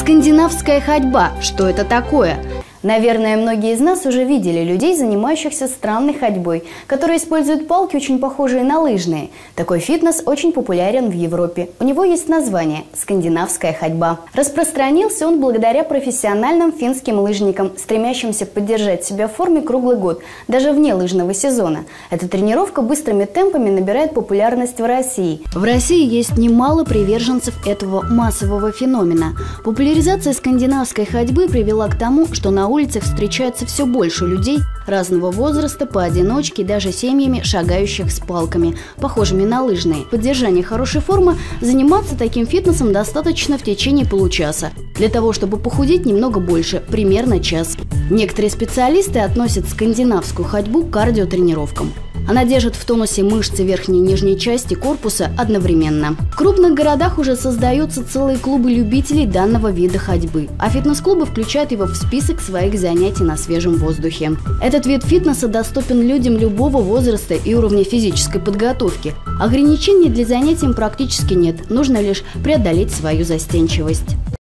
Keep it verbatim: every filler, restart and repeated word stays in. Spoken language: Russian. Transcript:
Скандинавская ходьба. Что это такое? Наверное, многие из нас уже видели людей, занимающихся странной ходьбой, которые используют палки, очень похожие на лыжные. Такой фитнес очень популярен в Европе. У него есть название – скандинавская ходьба. Распространился он благодаря профессиональным финским лыжникам, стремящимся поддержать себя в форме круглый год, даже вне лыжного сезона. Эта тренировка быстрыми темпами набирает популярность в России. В России есть немало приверженцев этого массового феномена. Популяризация скандинавской ходьбы привела к тому, что на улицах встречается все больше людей разного возраста, поодиночке, даже семьями, шагающих с палками, похожими на лыжные. Поддержание хорошей формы заниматься таким фитнесом достаточно в течение получаса. Для того, чтобы похудеть немного больше, примерно час. Некоторые специалисты относят скандинавскую ходьбу к кардиотренировкам. Она держит в тонусе мышцы верхней и нижней части корпуса одновременно. В крупных городах уже создаются целые клубы любителей данного вида ходьбы, а фитнес-клубы включают его в список своих занятий на свежем воздухе. Этот вид фитнеса доступен людям любого возраста и уровня физической подготовки. Ограничений для занятий практически нет, нужно лишь преодолеть свою застенчивость.